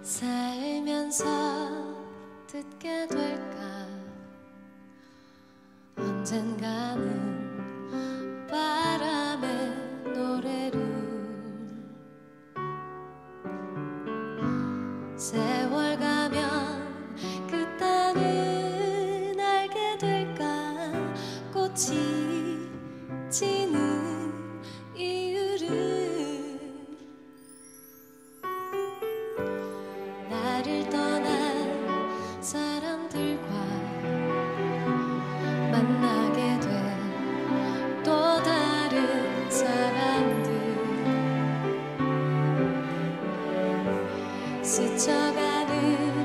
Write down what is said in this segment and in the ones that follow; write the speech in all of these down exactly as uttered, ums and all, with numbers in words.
살면서 듣게 될까 언젠가는 바람의 노래를 세월 가면 그 땅은 알게 될까 꽃이 지는 이유를 나를 떠난 사람들과 만나게 된 또 다른 사람들 스쳐가는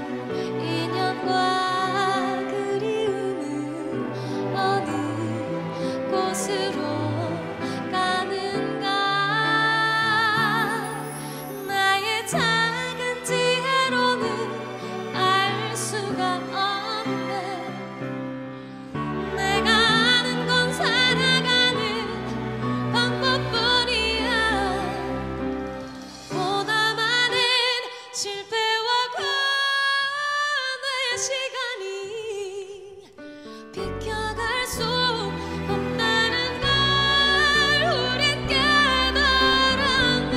인연과 그리움은 어느 곳으로 가는가 나의 작은 지혜로는 알 수가 없네 내가 아는 건 살아가는 방법뿐이야 보다 많은 실패와 고뇌의 시간이 비켜갈 수 없다는 걸 우린 깨달았네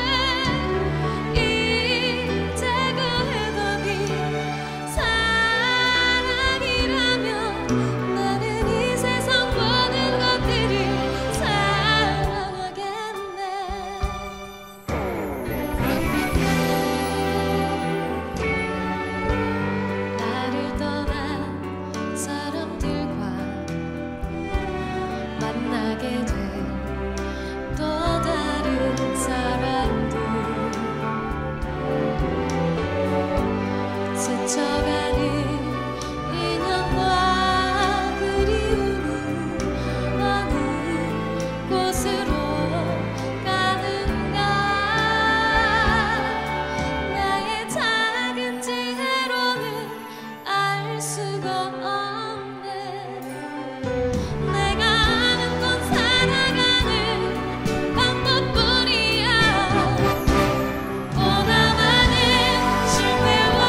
이제 그 해답이 사랑이라면 나는 이 세상 모든 것들을 사랑하겠네 나를 떠난 사람들과 만나게 된 또 다른 사람들 스쳐가는 인연과 그리움은 어느 곳으로 가는가 나의 작은 지혜로는 알 수가 없네 내가 아는 건 살아가는 방법뿐이야 보다 많은 실패와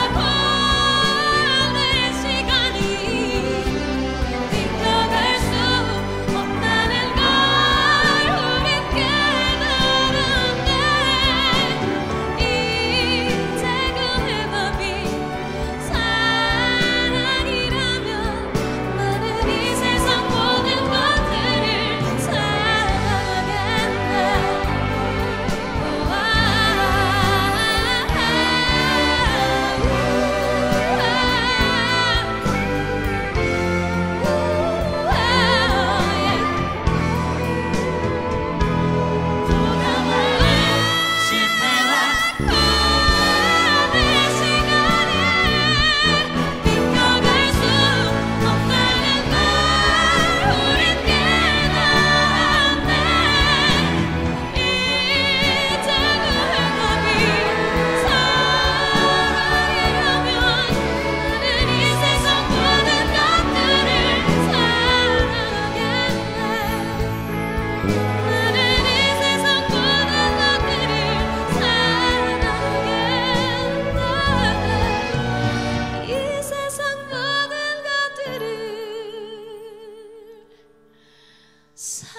고뇌의 시간이 비켜갈 수 없다는 걸 우린 깨달았네 이제 그 해답이 사랑이라면 나는 이 세상 모든 것들을 사랑하겠네 실패와 고뇌의 시간이 비켜갈 수 없다는 걸 우린 깨달았네 이제 그 해답이 사랑이라면 나는 이 세상 모든 것들을 사랑하겠네 나는 이 세상 모든 것들을 사랑하겠네 이 세상 모든 것들을